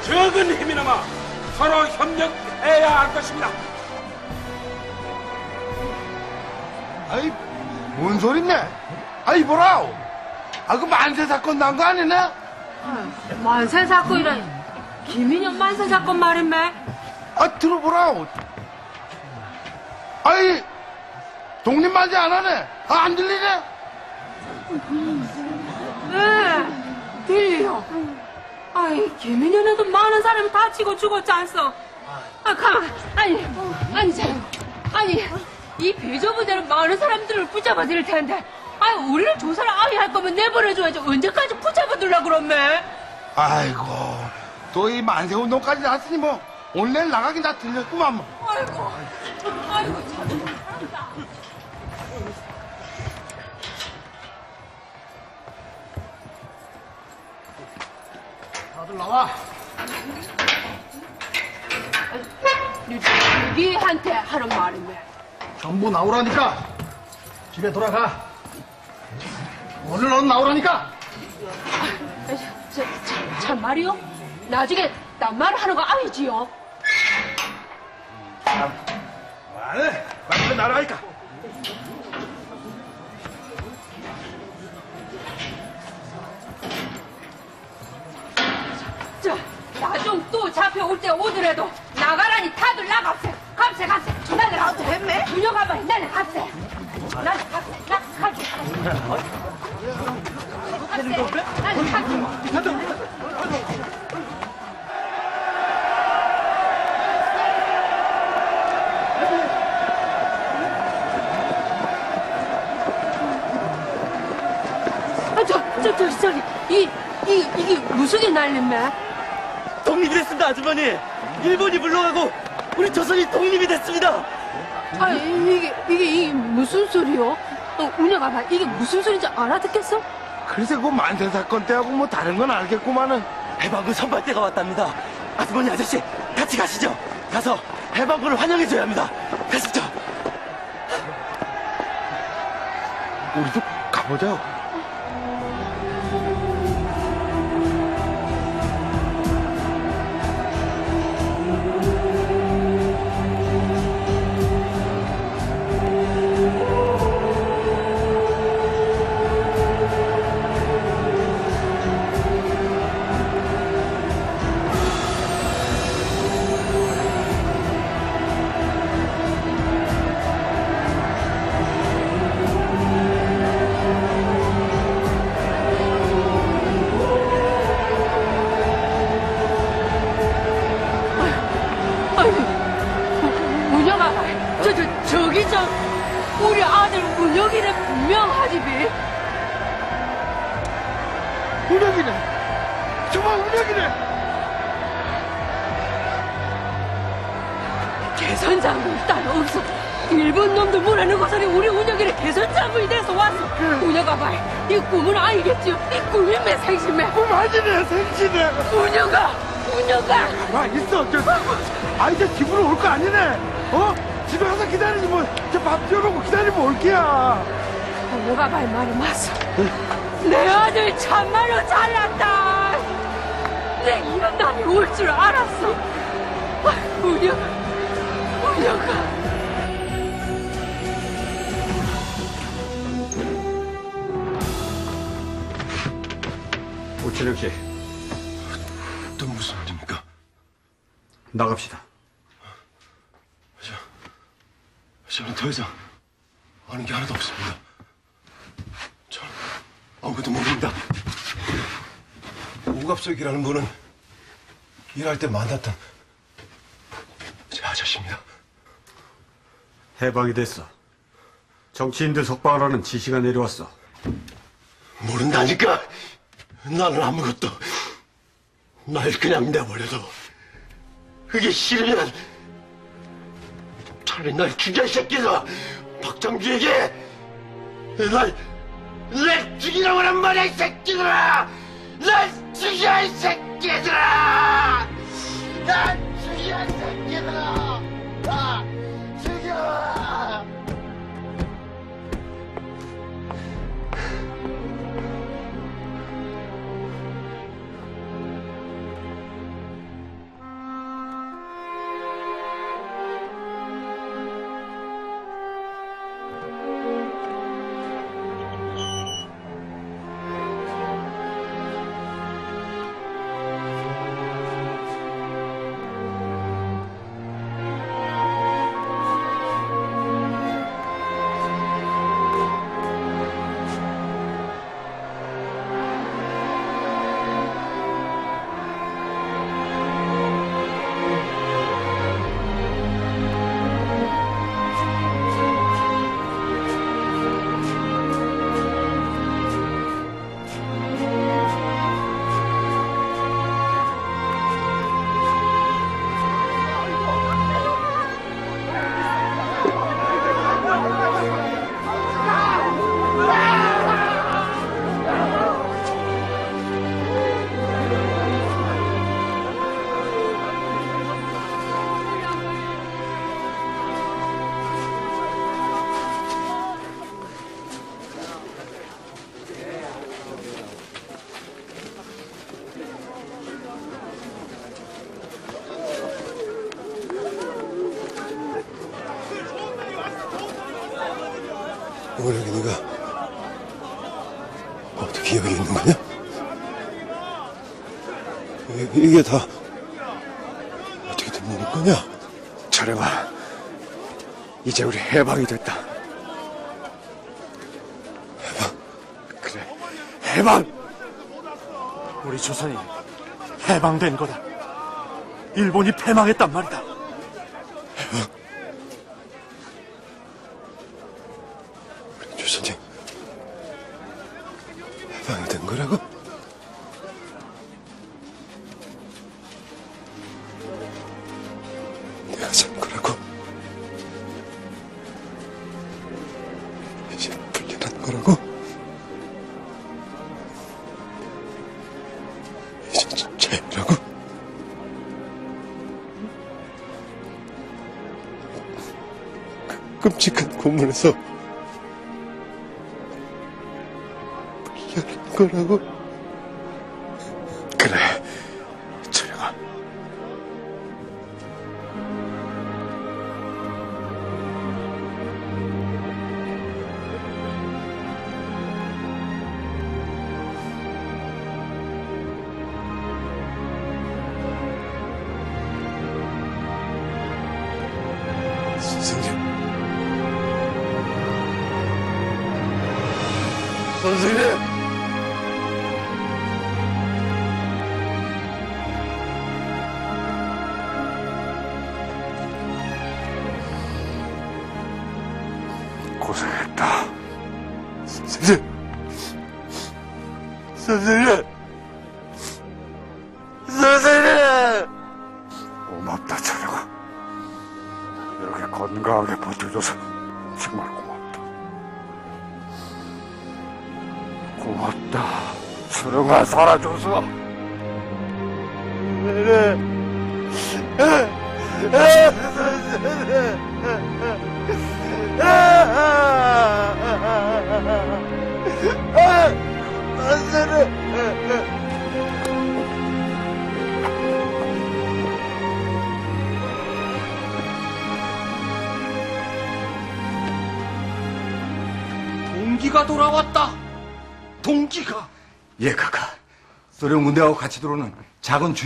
적은 힘이나마 서로 협력해야 할 것입니다. 아이, 뭔 소린데? 아이, 보라오. 그 만세 사건 난 거 아니네? 만세 사건이라니. 김인영 만세 사건 말인데. 들어보라오. 아이, 독립만세 안 하네? 안 들리네? 네, 들려요. 아이, 김인영에도 많은 사람이 다치고 죽었지 않소? 가만. 아니, 참. 아니, 이 비조부대는 많은 사람들을 붙잡아 드릴 텐데. 우리를 조사를 아예 할 거면 내버려줘야지. 언제까지 붙잡아 두려고 그러매? 아이고, 또 이 만세 운동까지 났으니 뭐, 오늘 내일 나가긴 다 들렸구만 뭐. 아이고, 참. 다들 나와. 유기한테 하는 말인데. 전부 나오라니까. 집에 돌아가. 오늘 넌 나오라니까. 참 말이요? 나중에 딴말 하는 거 아니지요? 네, 빨리 나라니까. 나중 또 잡혀올 때 오더라도 나가라니 다들 나갑세. 갑세. 나는 어떻게 했네? 분녀가봐니 나는 갑세. 나는 갑세. 이게 무슨 게 날렸네? 독립이 됐습니다, 아주머니. 일본이 물러가고 우리 조선이 독립이 됐습니다. 이게 무슨 소리요? 운영아봐, 이게 무슨 소리인지 알아듣겠어? 글쎄, 그 만세 사건 때하고 뭐 다른 건 알겠구만은. 해방군 선발대가 왔답니다. 아주머니 아저씨, 같이 가시죠. 가서 해방군을 환영해줘야 합니다. 가시죠. 우리도 가보자. 우리 아들 운혁이네 분명하지비. 운혁이네. 정말 운혁이네. 개선장군 딸 없어. 일본 놈들 몰아넣고서는 우리 운혁이네 개선장군이 돼서 왔어. 운혁아 봐, 이 꿈은 아니겠지요? 이 꿈이면 생심해. 꿈 아니네, 생신해. 운혁아. 가만 있어. 이제 집으로 올 거 아니네. 집에 가서 기다리지 뭐. 밥 지어놓고 기다리면 올 게야. 운혁아 봐, 말이 맞어. 내 아들 참말로 잘났다. 내 이런 날이 올 줄 알았어. 운혁아. 오철영 씨, 또 무슨 일입니까? 나갑시다. 저는 더 이상 아는 게 하나도 없습니다. 저는 아무것도 모릅니다. 오갑석이라는 분은 일할 때 만났던 제 아저씨입니다. 해방이 됐어. 정치인들 석방하라는 지시가 내려왔어. 모른다니까. 나는 아무것도. 날 그냥 내버려둬. 그게 싫으면 차라리 날 죽여, 이 새끼들아. 박정주에게 날 죽이라고 하란 말이야, 이 새끼들아. 날 죽여, 이 새끼들아. 날 죽여, 이 새끼들아. 죽여. 뭐라게 네가 어떻게 여기 있는 거냐? 이게 다 어떻게 된 일인 거냐? 철영아, 이제 우리 해방이 됐다. 해방? 그래, 해방! 우리 조선이 해방된 거다. 일본이 패망했단 말이다. 우리 조선이 해방이 된 거라고? 내가 산 거라고? 이제 풀려난 거라고? 이제 자유라고? 끔찍한 고문에서 풀려난 거라고? 그래, 철영아. 선생님. 선생님! 고생했다. 선생님! 선생님! 선생님! 고맙다, 철영아. 이렇게 건강하게 버텨줘서 정말 고맙다. 고맙다. 철영아, 살아줘서. 동기가 돌아왔다. 동기가. 예, 카카. 소련 군대하고 같이 들어오는 작은